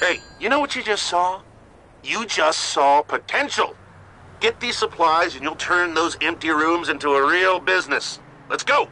Hey, you know what you just saw? You just saw potential. Get these supplies and you'll turn those empty rooms into a real business. Let's go!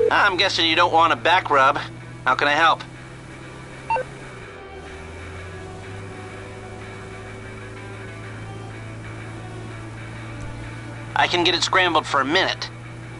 I'm guessing you don't want a back rub. How can I help? I can get it scrambled for a minute.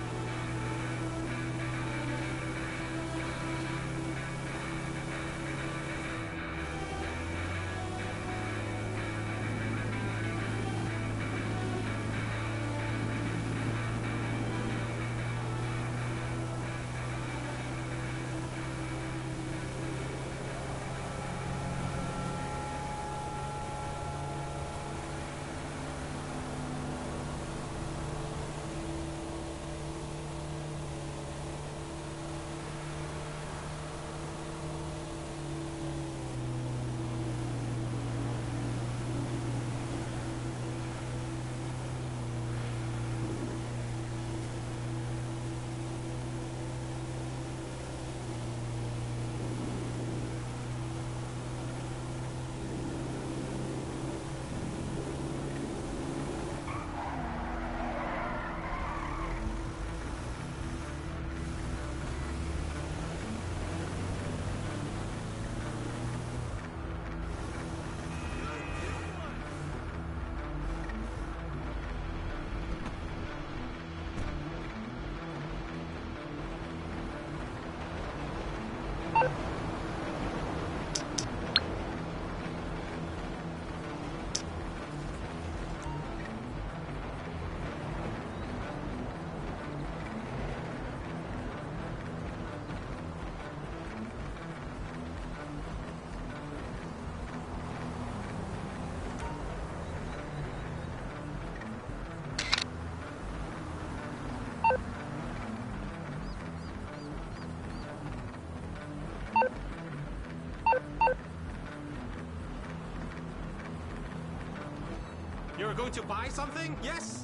You're going to buy something? Yes?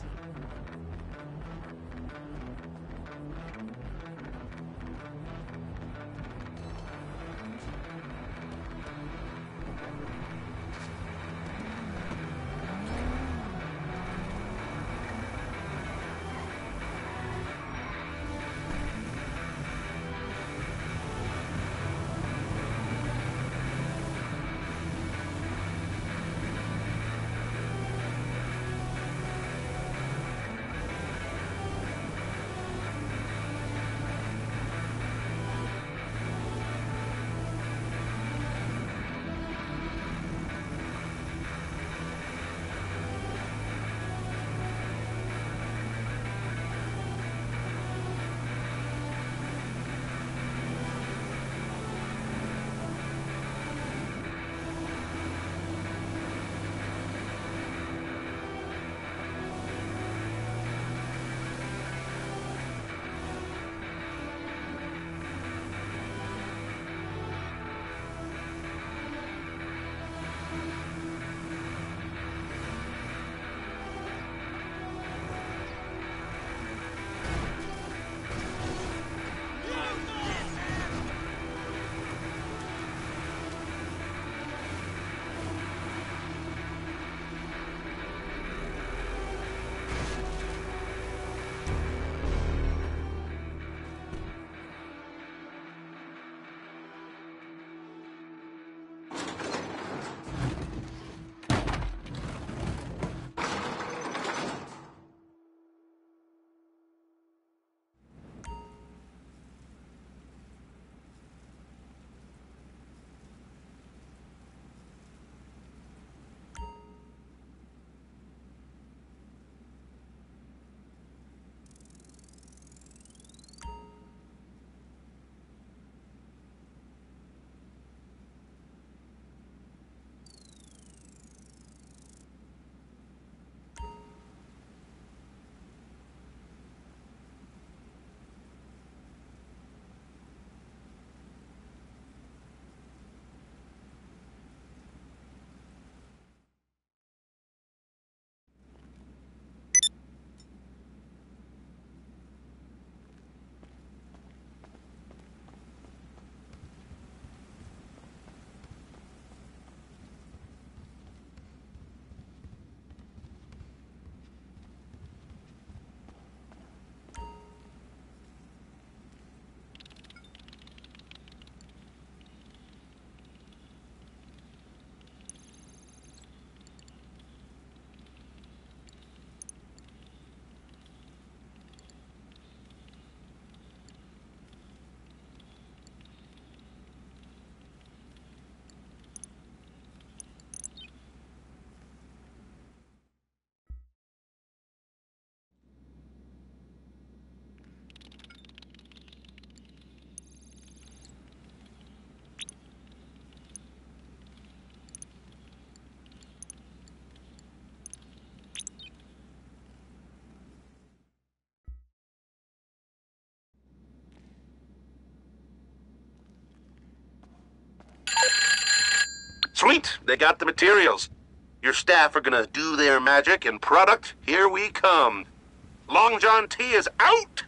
Sweet, they got the materials. Your staff are gonna do their magic, and product, here we come. Long John T is out!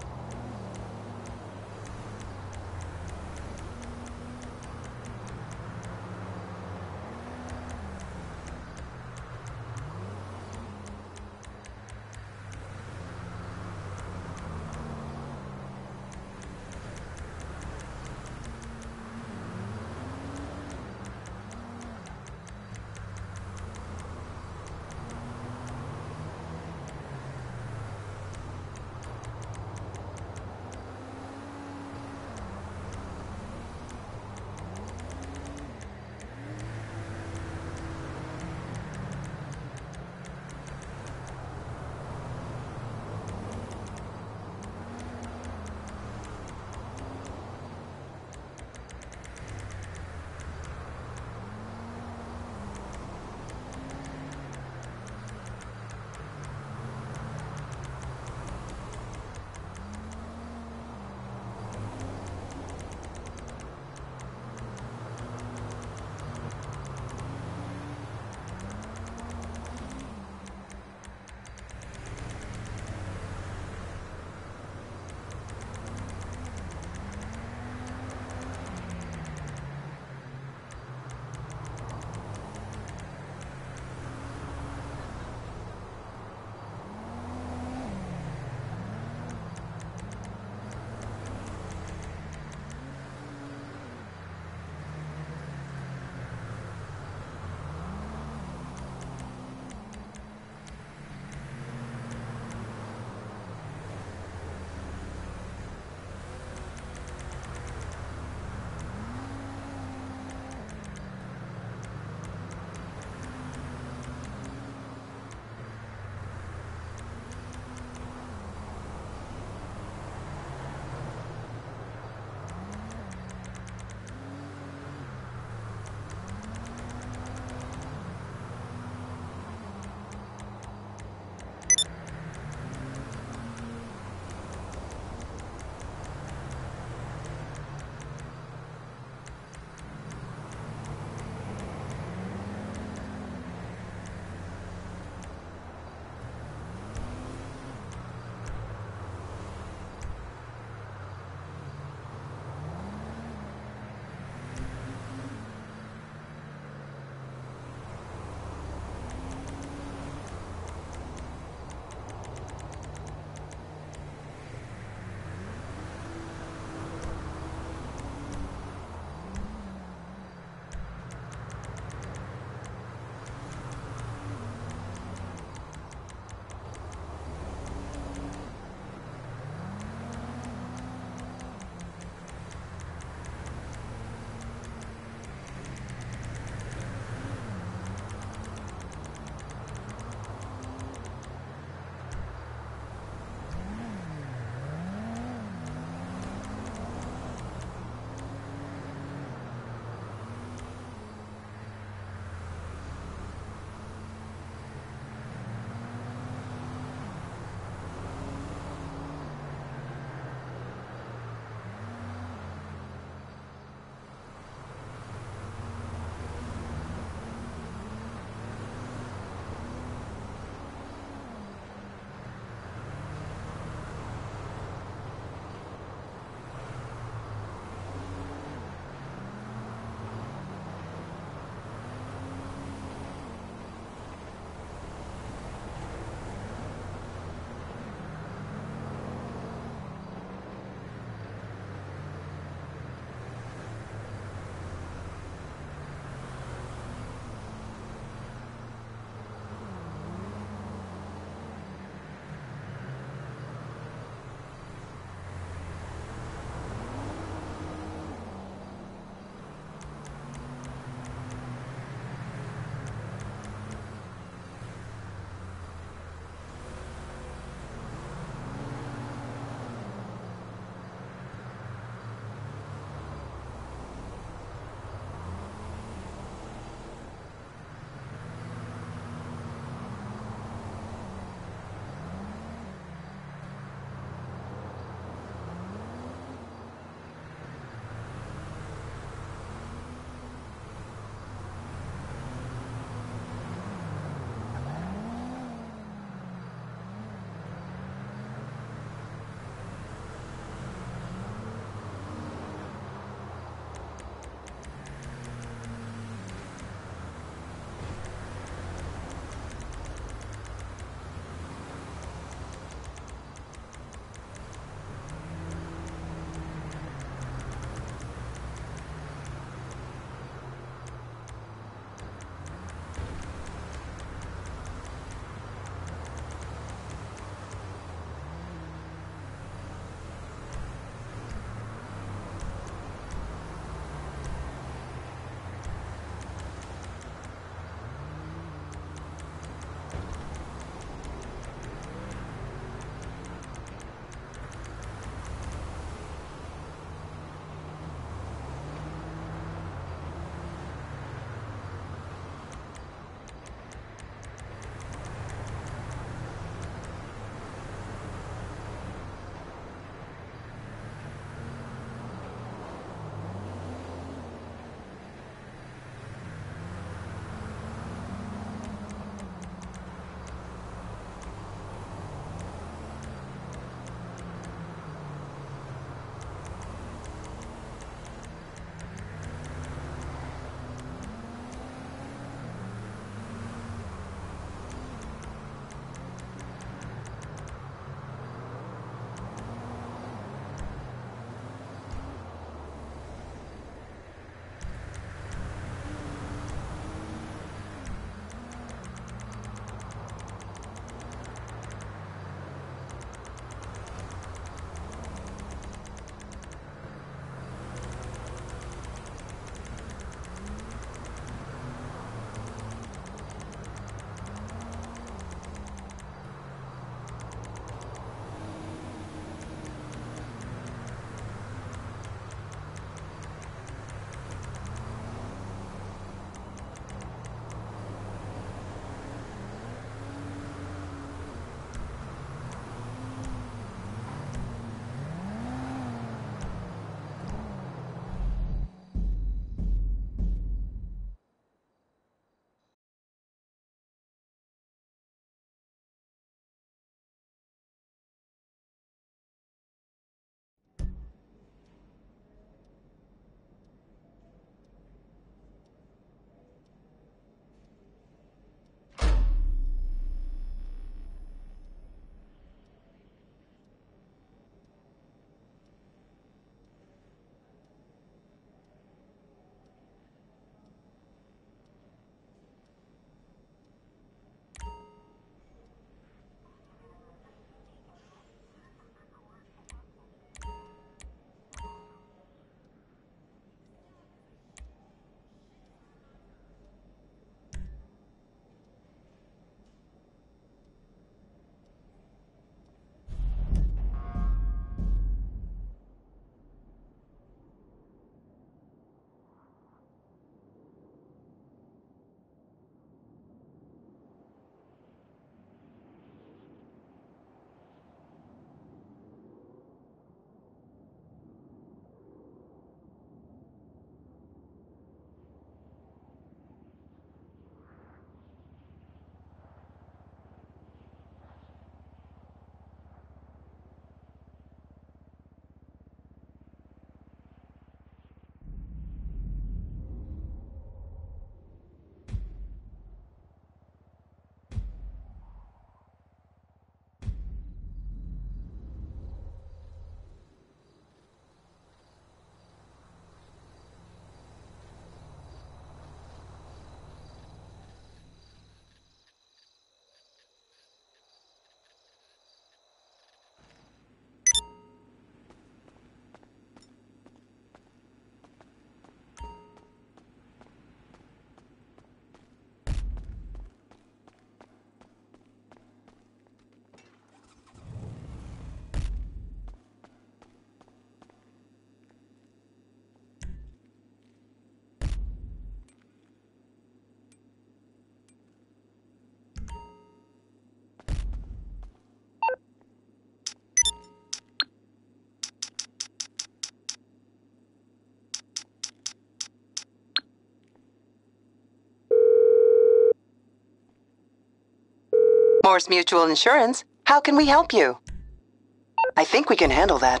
Morse Mutual Insurance. How can we help you? I think we can handle that.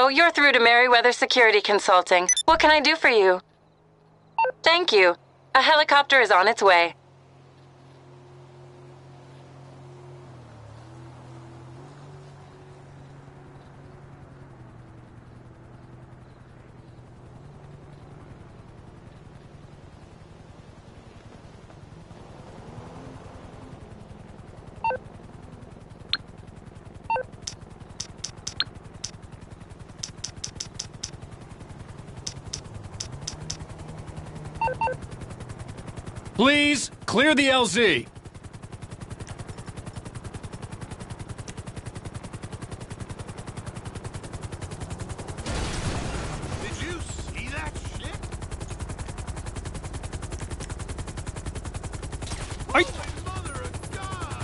you're through to Merryweather Security Consulting. What can I do for you? Thank you. A helicopter is on its way. Please, clear the LZ. Did you see that shit? Are Holy mother of God!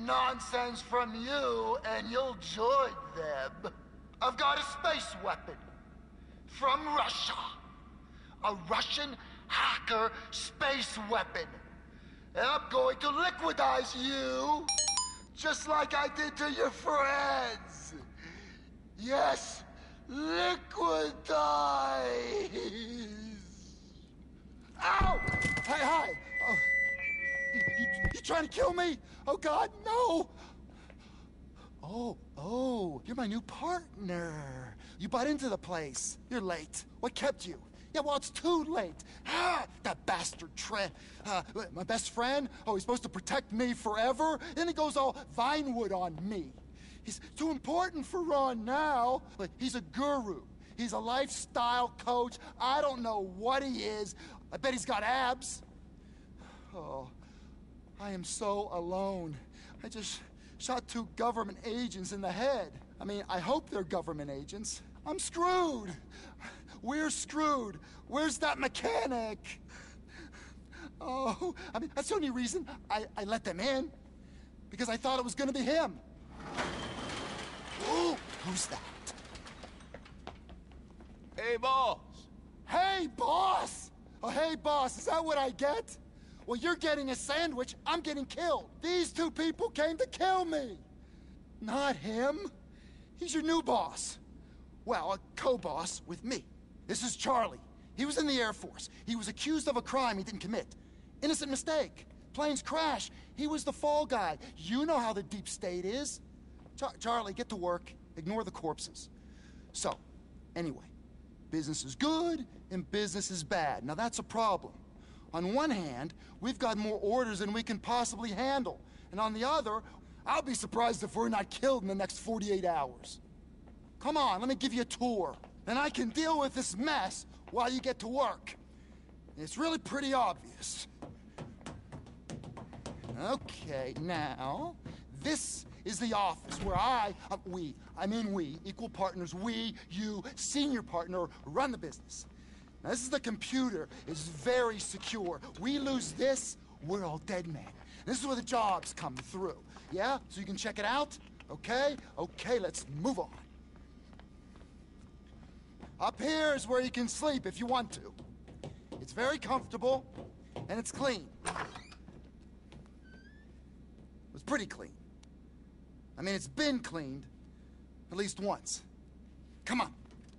nonsense from you and you'll join them. I've got a space weapon. From Russia. A Russian hacker space weapon. And I'm going to liquidize you, just like I did to your friends. Yes, liquidize. Ow! Hey, hi! Oh, you trying to kill me? Oh, God, no! Oh, you're my new partner. You bought into the place. You're late. What kept you? Yeah, well, it's too late. That bastard Trent. My best friend? Oh, he's supposed to protect me forever? Then he goes all Vinewood on me. He's too important for Ron now. But he's a guru. He's a lifestyle coach. I don't know what he is. I bet he's got abs. Oh, I am so alone. I just shot 2 government agents in the head. I mean, I hope they're government agents. I'm screwed. We're screwed. Where's that mechanic? Oh, I mean, that's the only reason I let them in. Because I thought it was gonna be him. Ooh, who's that? Hey, boss. Hey, boss! Oh, hey, boss, is that what I get? Well, you're getting a sandwich, I'm getting killed. These 2 people came to kill me. Not him. He's your new boss. Well, a co-boss with me. This is Charlie. He was in the Air Force. He was accused of a crime he didn't commit. Innocent mistake. Planes crash. He was the fall guy. You know how the deep state is. Charlie, get to work. Ignore the corpses. So, anyway, business is good and business is bad. Now that's a problem. On one hand, we've got more orders than we can possibly handle. And on the other, I'll be surprised if we're not killed in the next 48 hours. Come on, let me give you a tour. Then I can deal with this mess while you get to work. It's really pretty obvious. Okay, now, this is the office where we, equal partners, we, you, senior partner, run the business. Now, this is the computer. It's very secure. We lose this, we're all dead men. This is where the jobs come through. Yeah? So you can check it out? Okay? Okay, let's move on. Up here is where you can sleep if you want to. It's very comfortable, and it's clean. It's pretty clean. I mean, it's been cleaned at least once. Come on.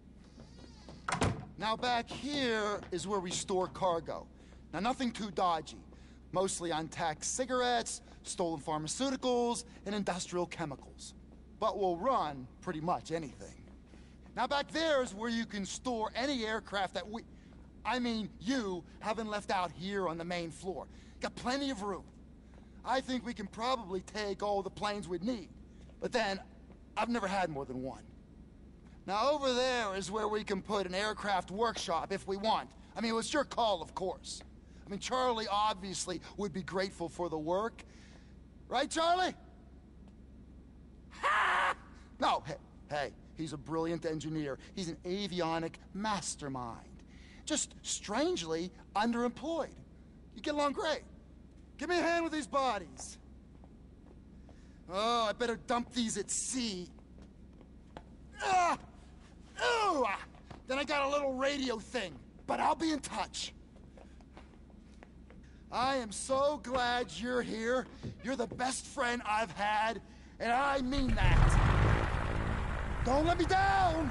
Now back here is where we store cargo. Now nothing too dodgy. Mostly untaxed cigarettes, stolen pharmaceuticals, and industrial chemicals. But we'll run pretty much anything. Now back there is where you can store any aircraft that you haven't left out here on the main floor. Got plenty of room. I think we can probably take all the planes we'd need. But then, I've never had more than one. Now over there is where we can put an aircraft workshop if we want. I mean, it's your call, of course. I mean, Charlie obviously would be grateful for the work. Right, Charlie? Ha! No, hey, he's a brilliant engineer. He's an avionic mastermind. Just strangely underemployed. You get along great. Give me a hand with these bodies. Oh, I better dump these at sea. Then I got a little radio thing, but I'll be in touch. I am so glad you're here. You're the best friend I've had, and I mean that. Don't let me down!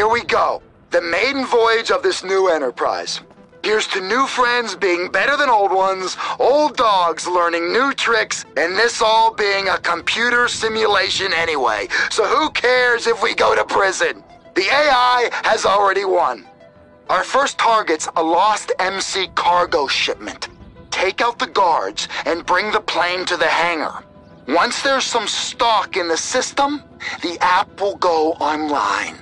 we go. The maiden voyage of this new enterprise. Here's to new friends being better than old ones, old dogs learning new tricks, and this all being a computer simulation anyway. So who cares if we go to prison? The AI has already won. Our first target's a lost MC cargo shipment. Take out the guards and bring the plane to the hangar. Once there's some stock in the system, the app will go online.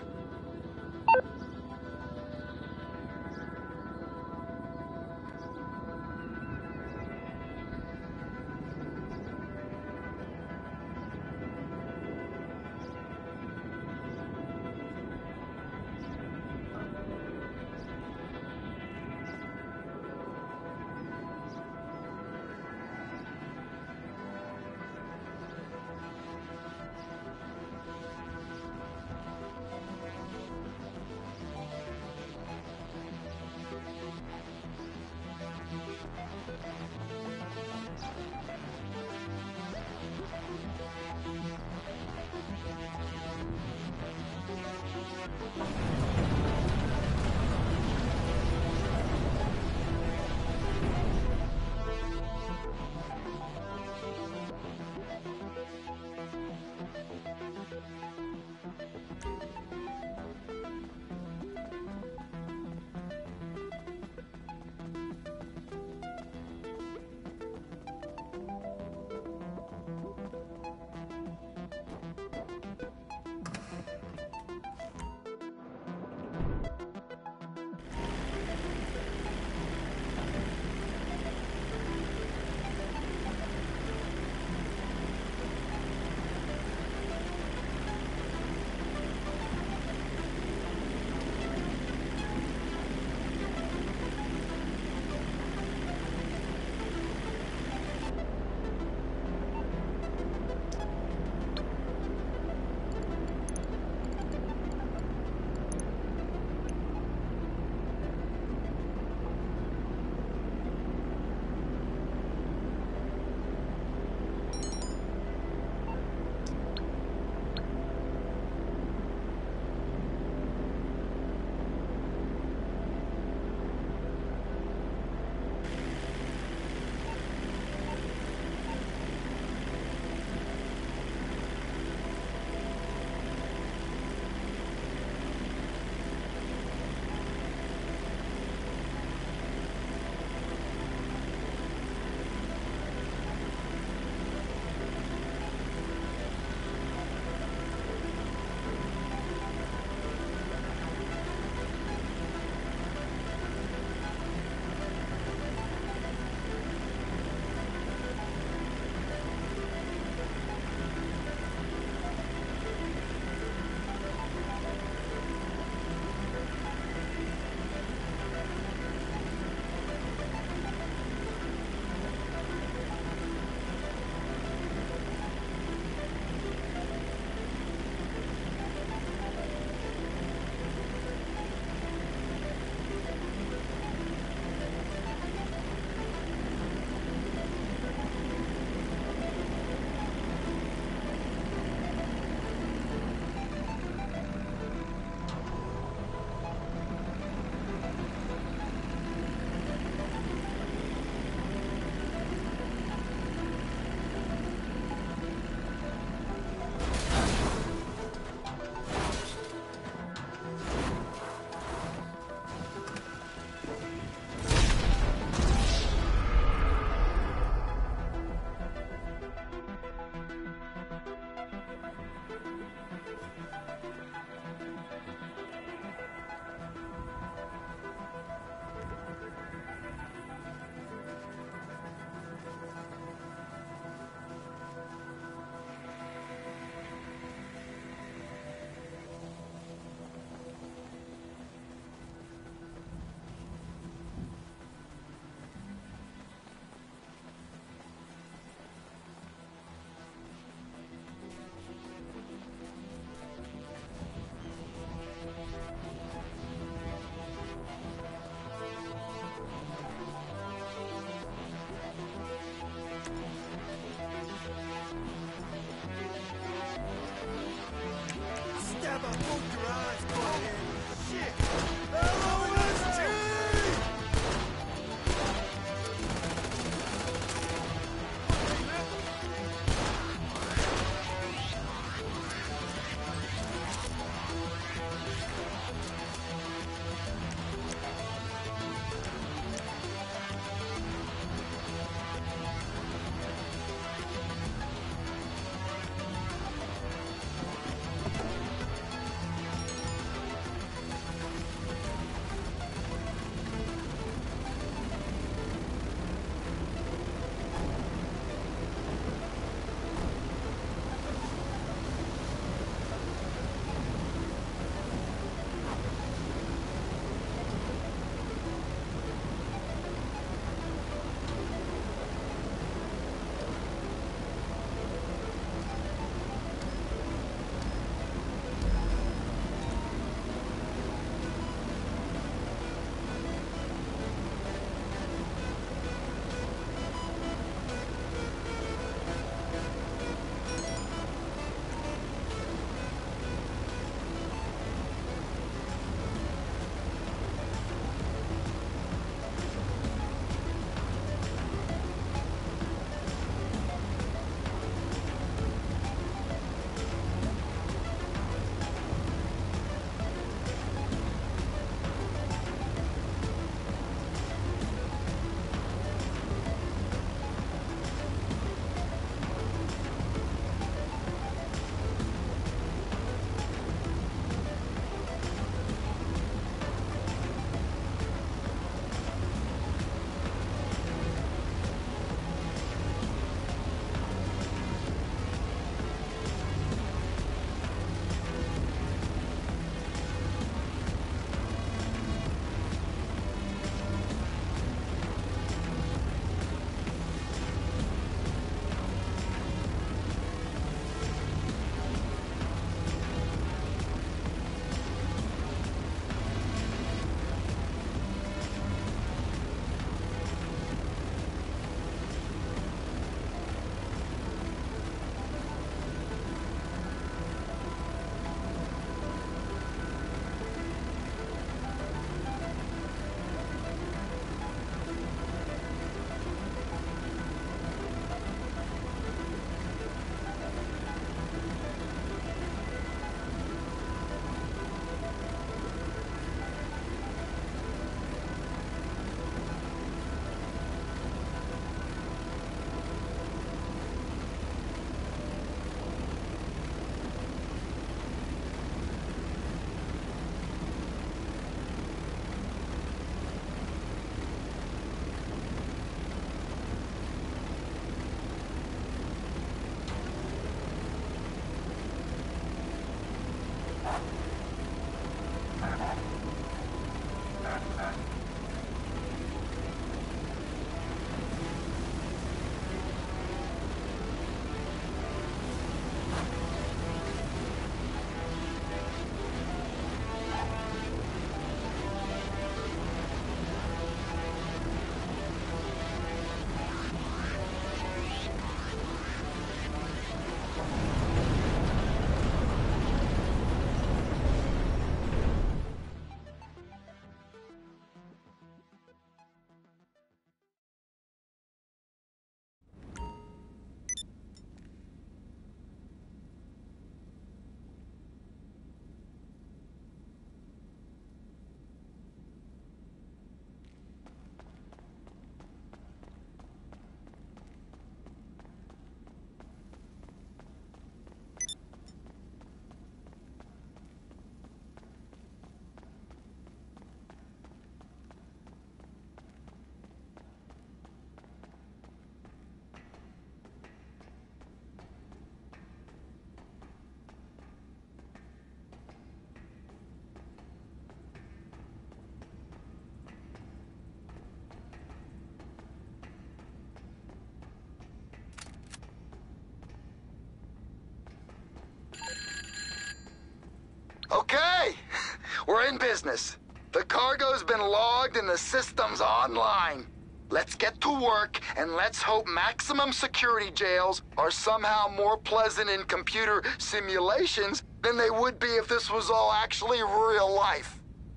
we're in business. The cargo's been logged and the system's online. Let's get to work, and let's hope maximum security jails are somehow more pleasant in computer simulations than they would be if this was all actually real life.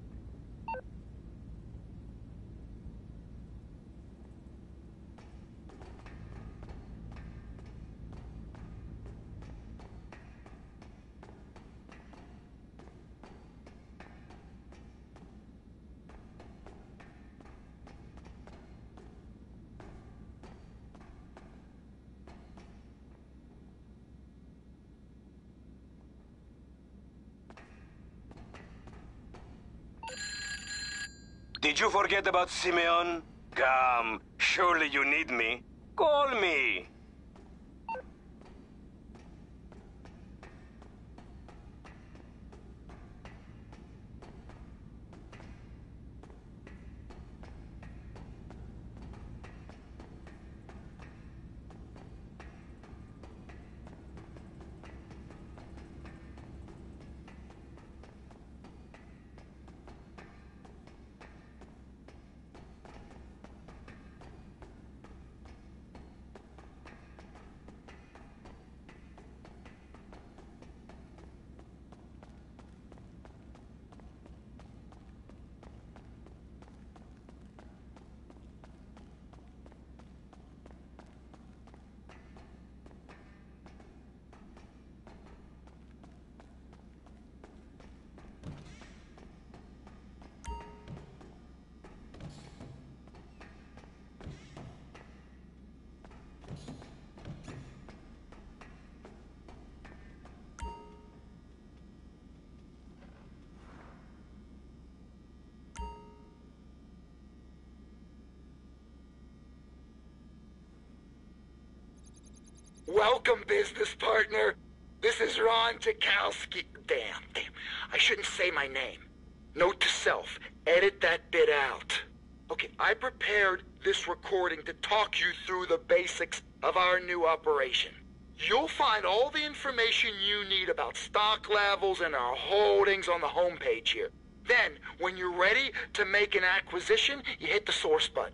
Did you forget about Simeon? Come, surely you need me. Call me. Welcome, business partner. This is Ron Jakowski. Damn. I shouldn't say my name. Note to self, edit that bit out. Okay, I prepared this recording to talk you through the basics of our new operation. You'll find all the information you need about stock levels and our holdings on the homepage here. Then, when you're ready to make an acquisition, you hit the source button.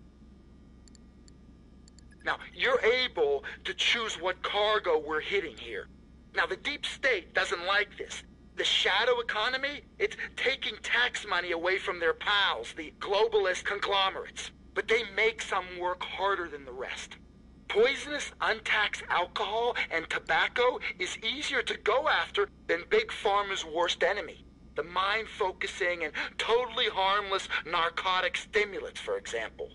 Now, you're able to choose what cargo we're hitting here. Now, the deep state doesn't like this. The shadow economy, it's taking tax money away from their pals, the globalist conglomerates. But they make some work harder than the rest. Poisonous, untaxed alcohol and tobacco is easier to go after than Big Pharma's worst enemy. The mind-focusing and totally harmless narcotic stimulants, for example.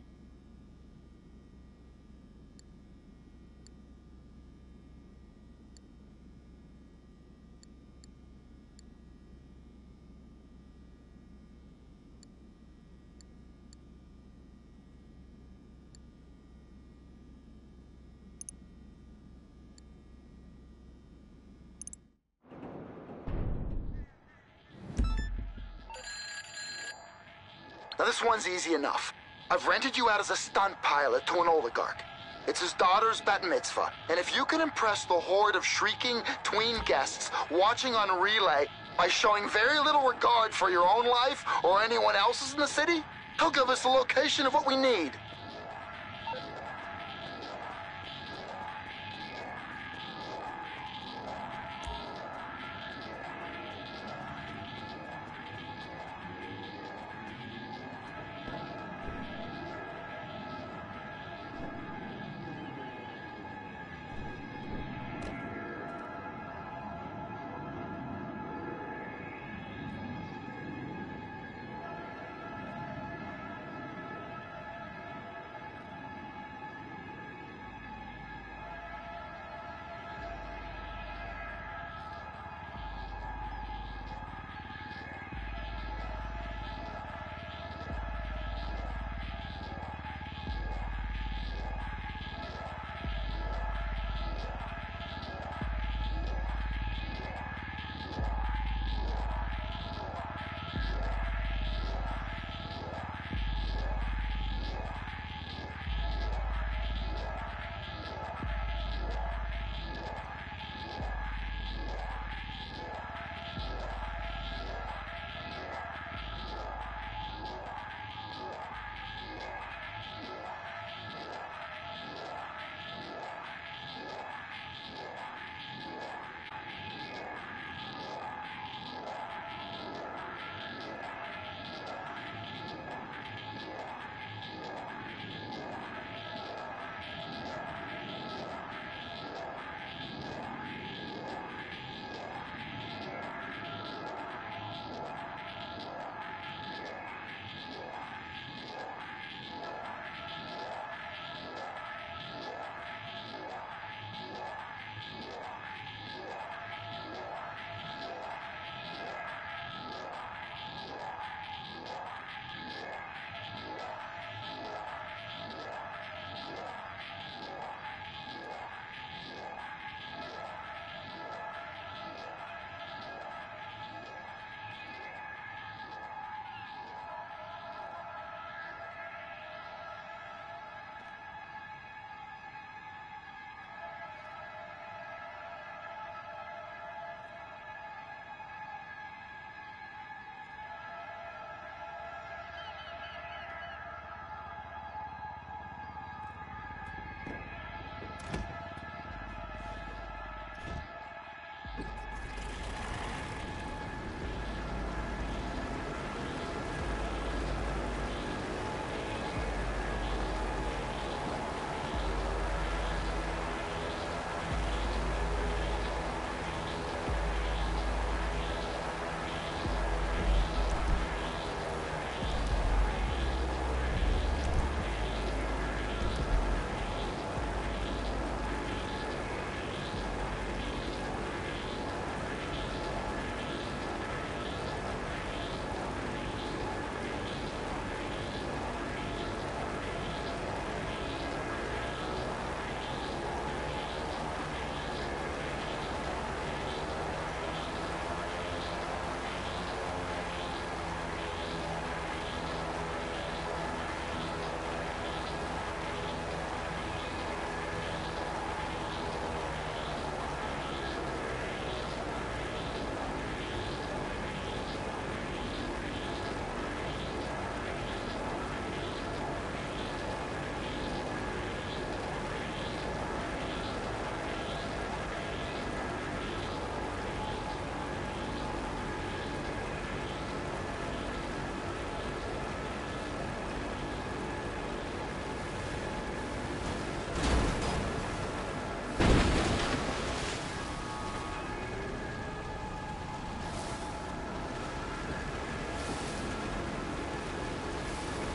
Now this one's easy enough. I've rented you out as a stunt pilot to an oligarch. It's his daughter's bat mitzvah, and if you can impress the horde of shrieking tween guests watching on relay by showing very little regard for your own life or anyone else's in the city, he'll give us the location of what we need.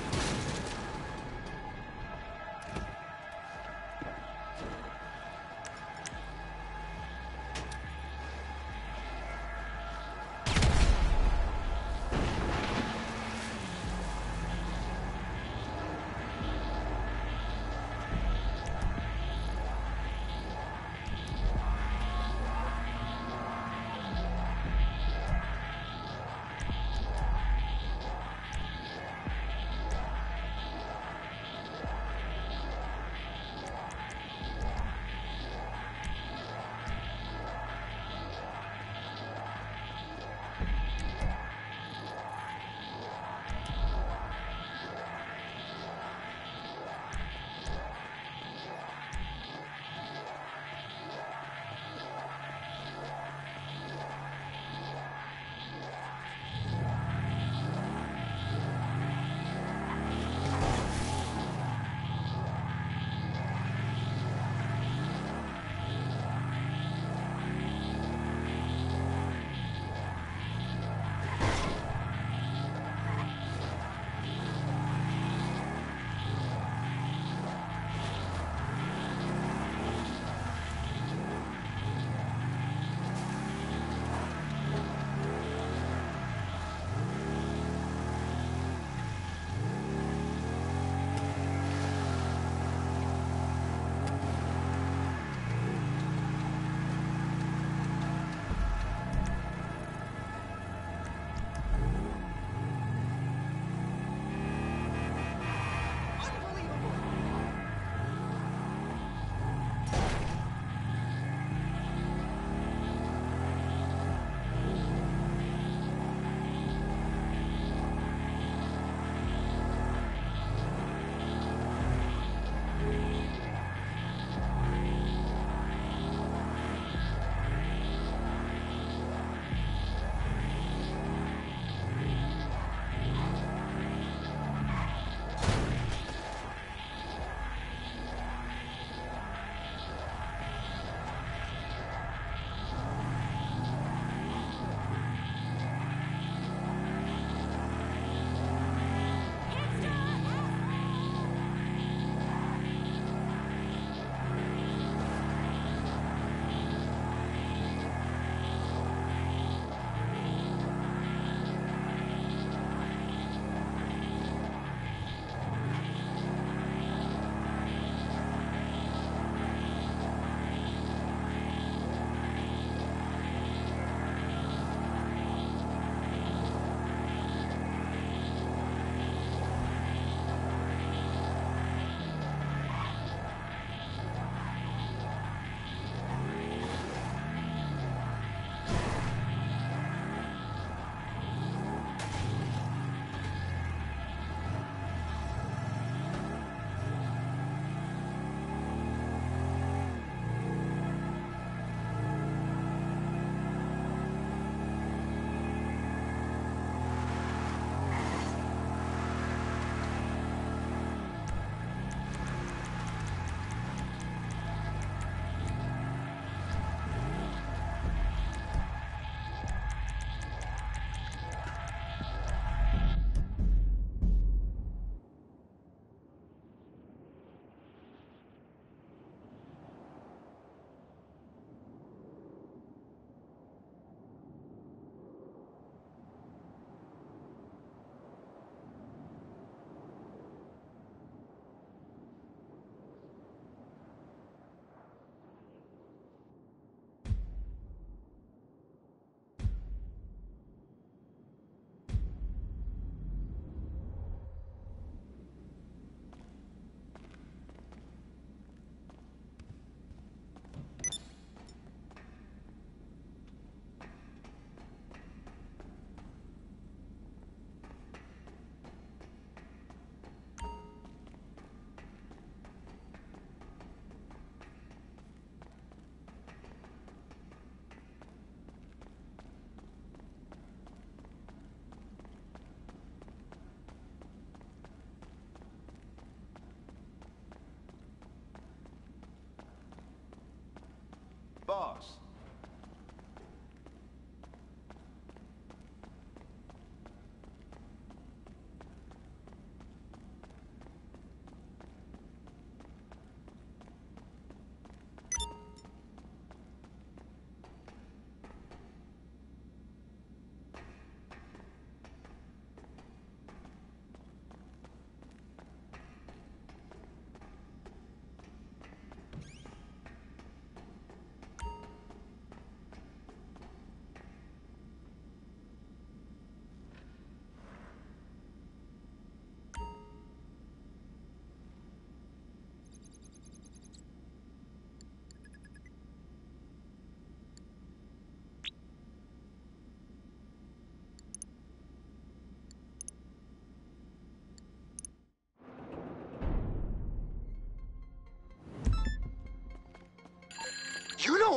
Boss.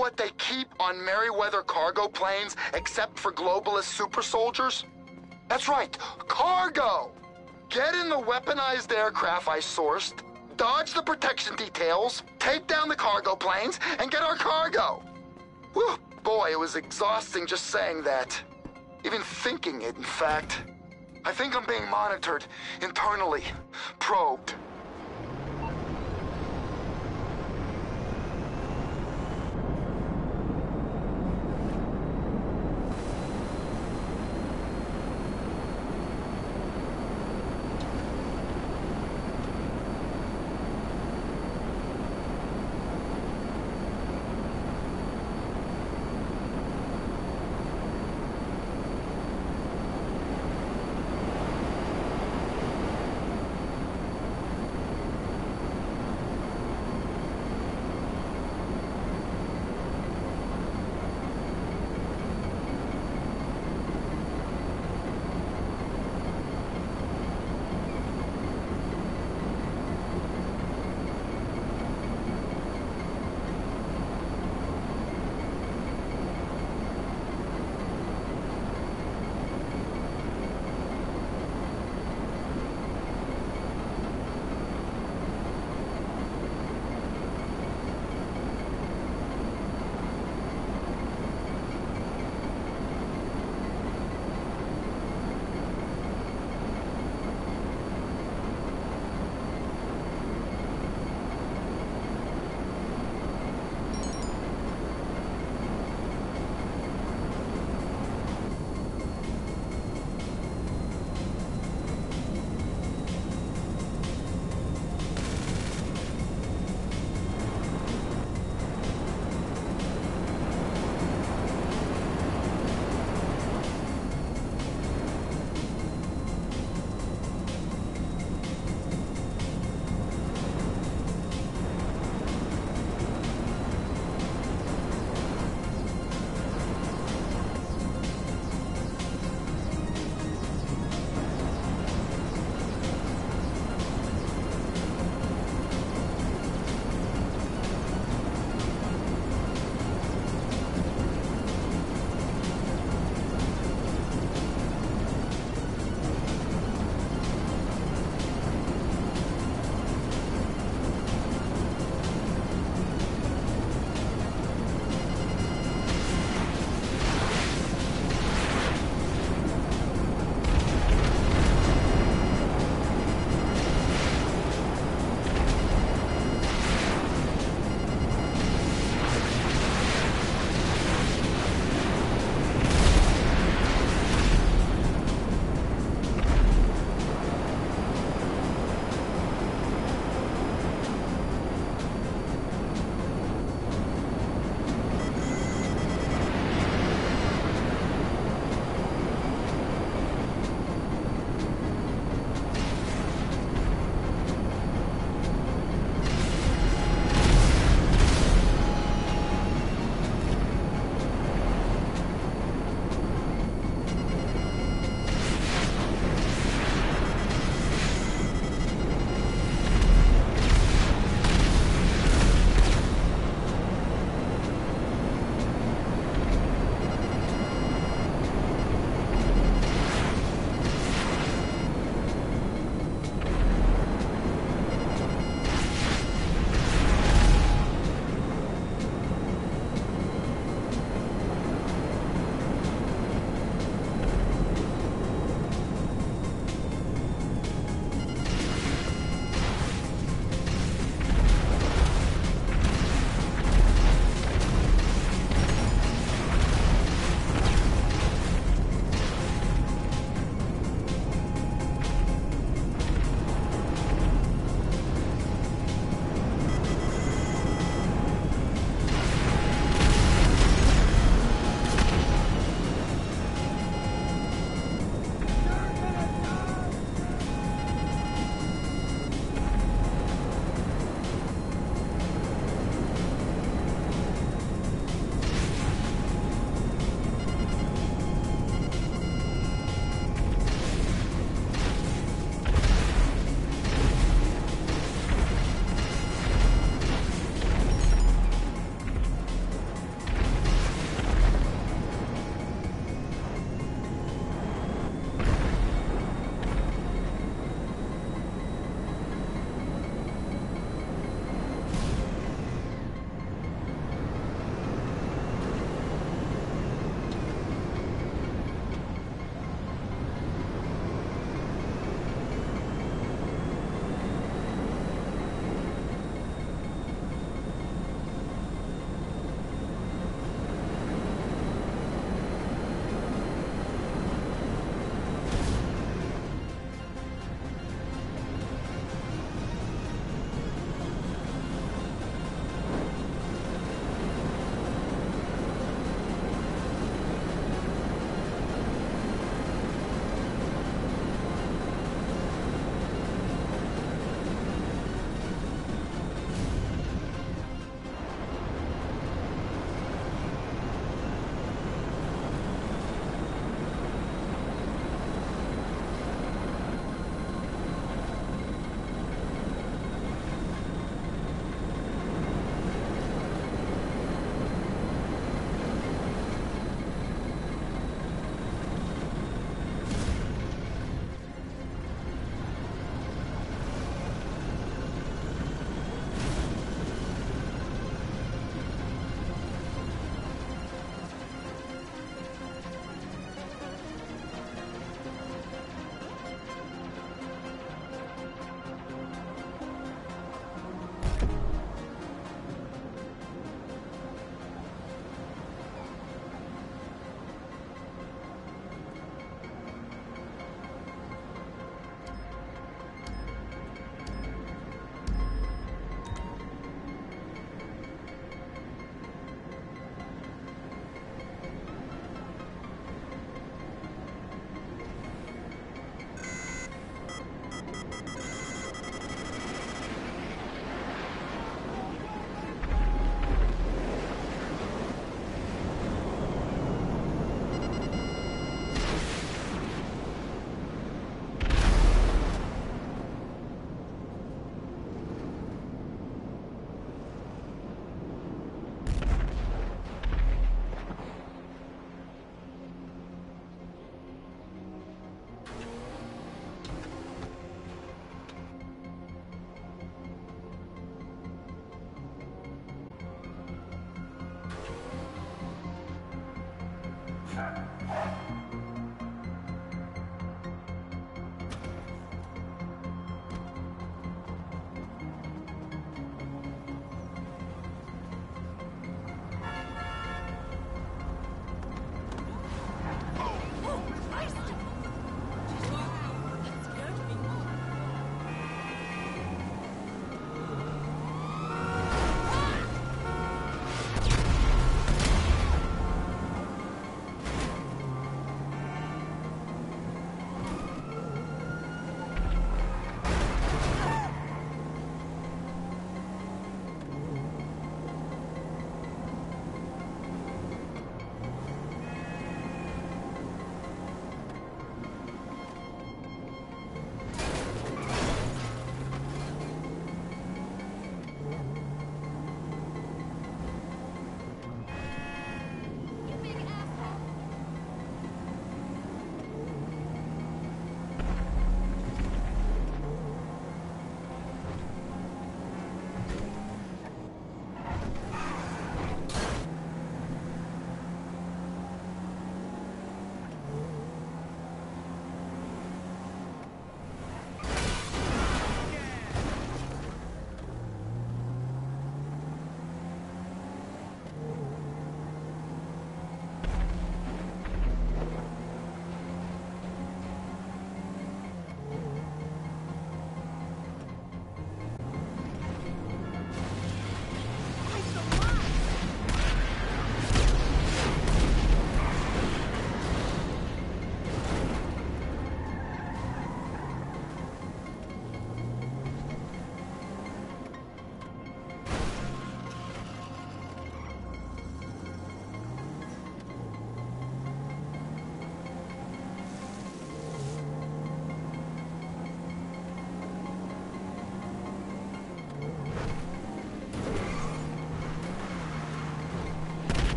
what they keep on Merryweather cargo planes except for globalist super soldiers? That's right, cargo! Get in the weaponized aircraft I sourced, dodge the protection details, take down the cargo planes, and get our cargo! Whew, boy, it was exhausting just saying that. Even thinking it, in fact. I think I'm being monitored, internally, probed.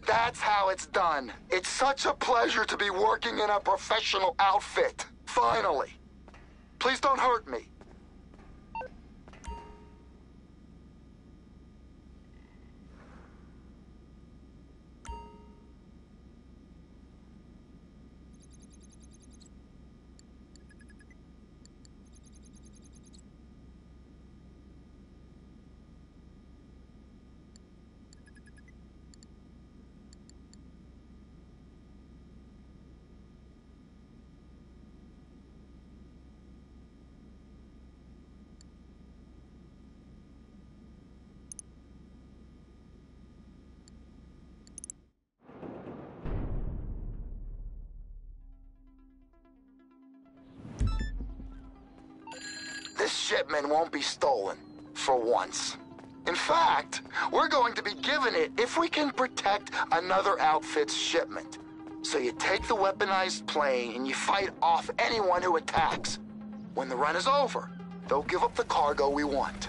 That's how it's done. It's such a pleasure to be working in a professional outfit. Finally. Please don't hurt me. This shipment won't be stolen, for once. In fact, we're going to be given it if we can protect another outfit's shipment. So you take the weaponized plane and you fight off anyone who attacks. When the run is over, they'll give up the cargo we want.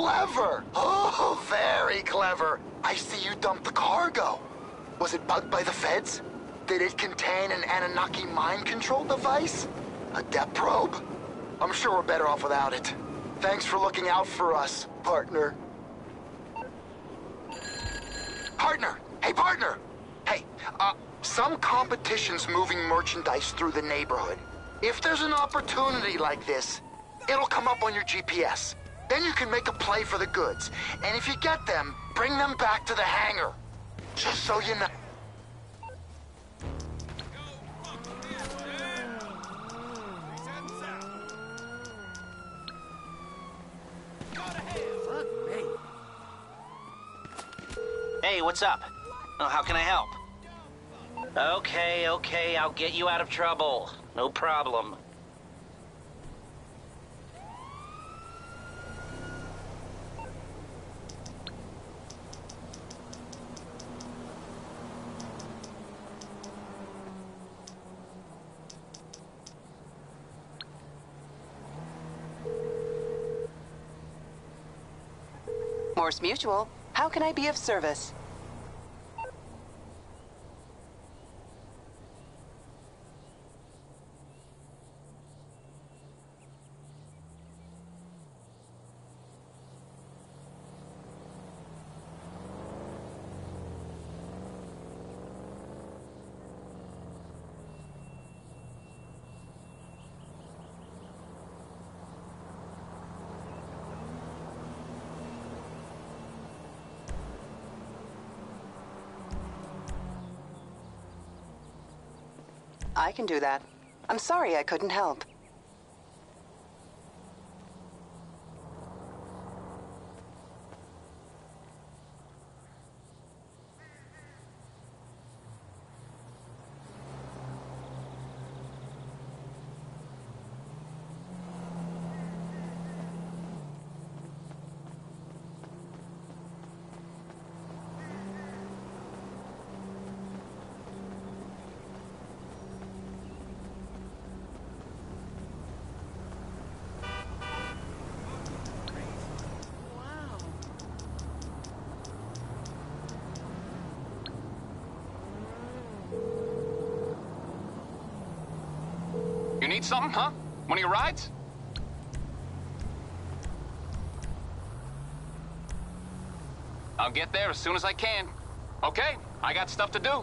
Clever! Oh, very clever. I see you dumped the cargo. Was it bugged by the feds? Did it contain an Anunnaki mind control device? A depth probe? I'm sure we're better off without it. Thanks for looking out for us, partner. Partner! Hey, partner! Hey, some competition's moving merchandise through the neighborhood. If there's an opportunity like this, it'll come up on your GPS. Then you can make a play for the goods. And if you get them, bring them back to the hangar. Just so you know. Hey, what's up? Oh, how can I help? Okay, I'll get you out of trouble. No problem. Morse Mutual, how can I be of service? I can do that. I'm sorry I couldn't help. You need something, huh? One of your rides? I'll get there as soon as I can. Okay, I got stuff to do.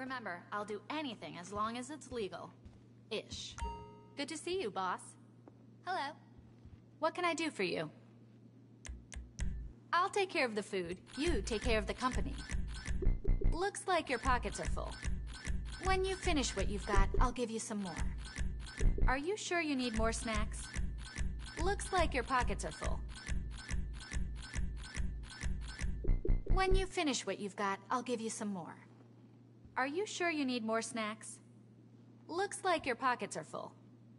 Remember, I'll do anything as long as it's legal. Ish. Good to see you, boss. Hello. What can I do for you? I'll take care of the food. You take care of the company. Looks like your pockets are full. When you finish what you've got, I'll give you some more. Are you sure you need more snacks? Looks like your pockets are full. When you finish what you've got, I'll give you some more. Are you sure you need more snacks? Looks like your pockets are full.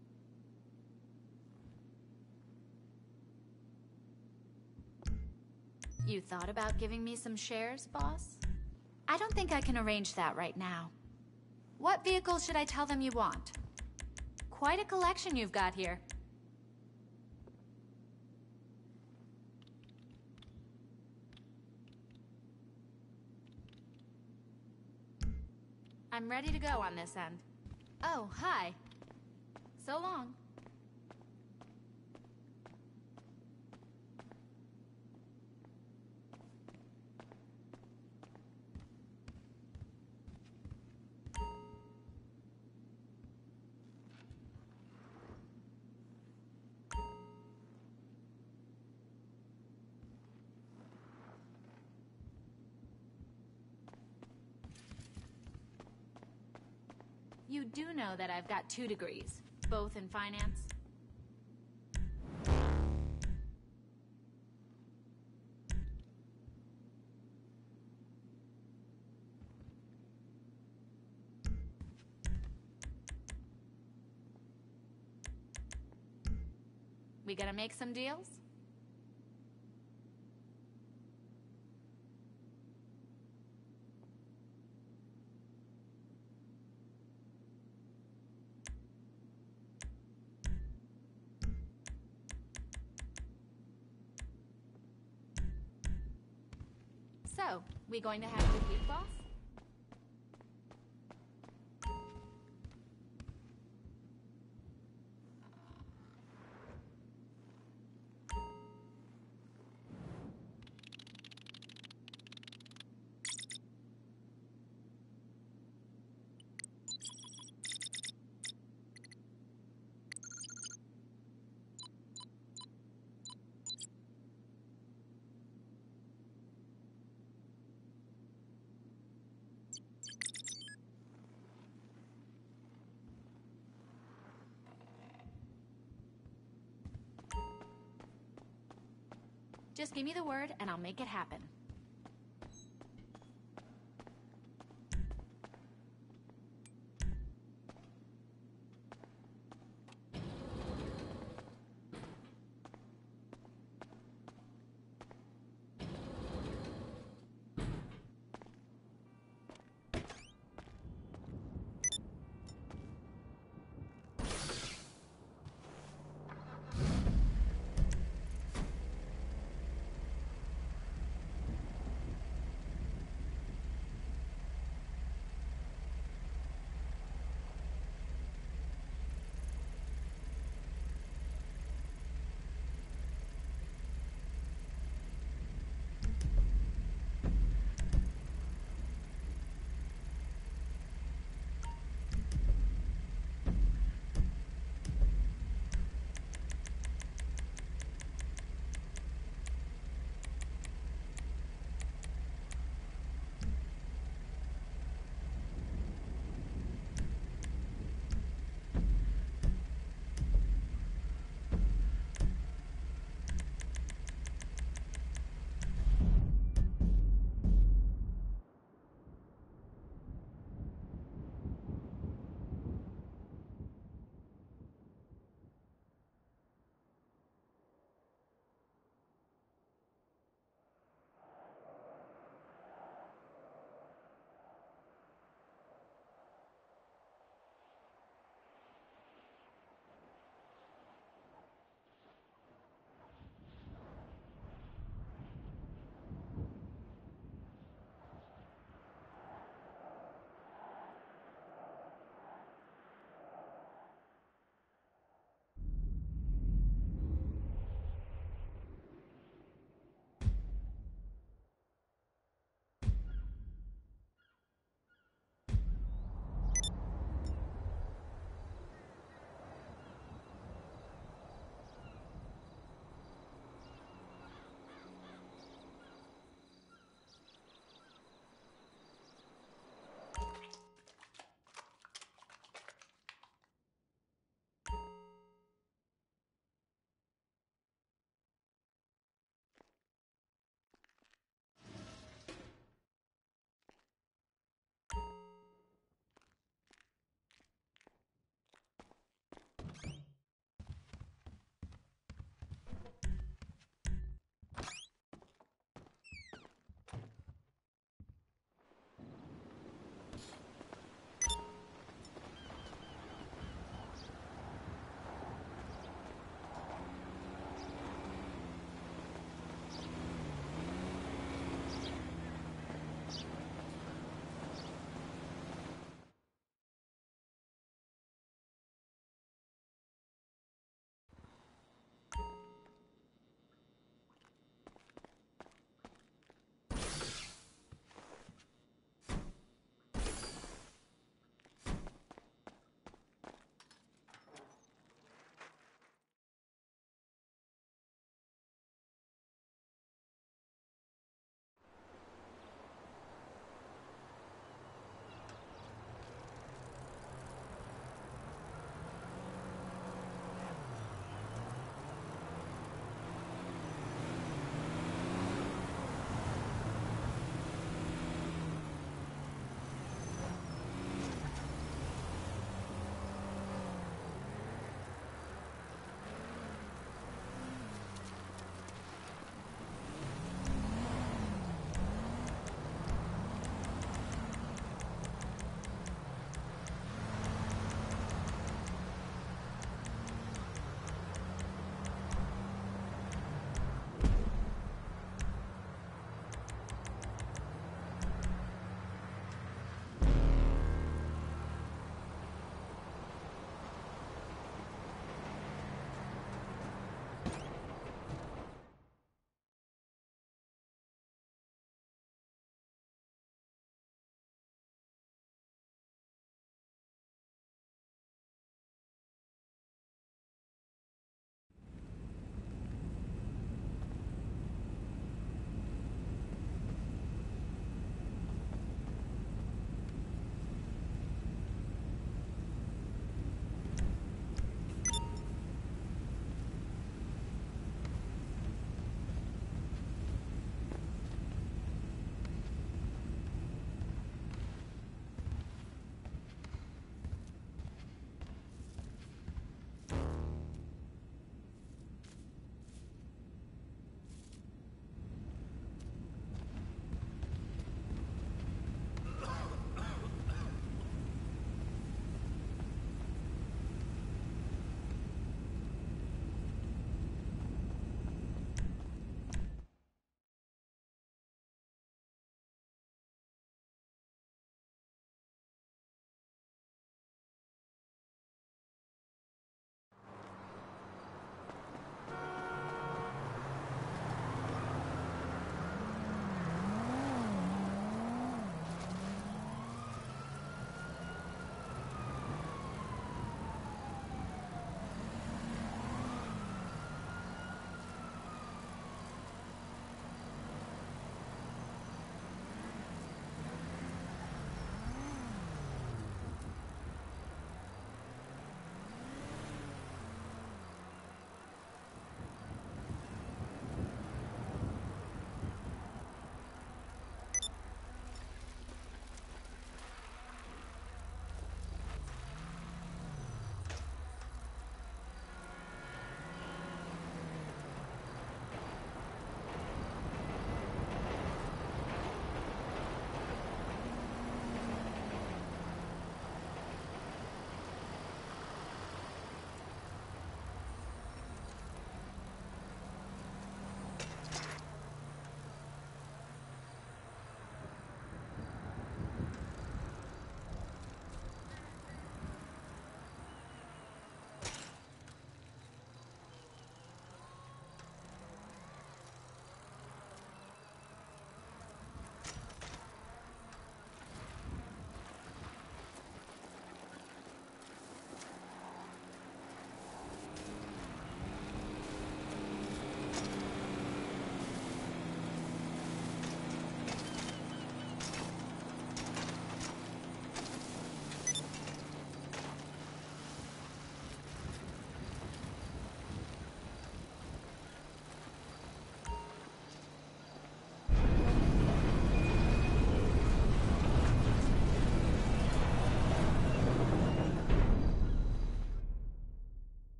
You thought about giving me some shares, boss? I don't think I can arrange that right now. What vehicle should I tell them you want? Quite a collection you've got here. I'm ready to go on this end. Oh, hi. So long. You do know that I've got 2 degrees, both in finance? We gonna make some deals? So, we going to have a good week, boss? Just give me the word and I'll make it happen.